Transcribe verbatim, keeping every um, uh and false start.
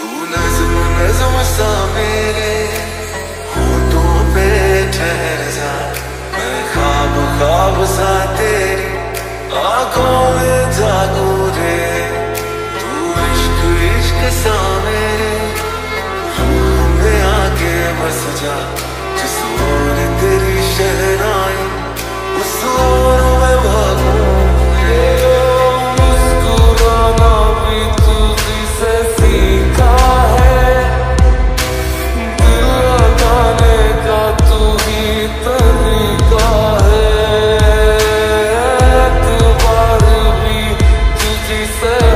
तू नज़्म नज़्म सा मेरे होठों पे ठहर जा, मैं ख्वाब ख्वाब सा तेरी आंखों में जागूं रे। तू इश्क इश्क सा मेरे रूह में आके बस जा, जिस ओर तेरी शहनाई उस ओर मैं भागूं रे। मुस्कुराना भी तुझी से सीखा है, दिल लगाने का तू ही तरीका है, एतबार भी तुझी से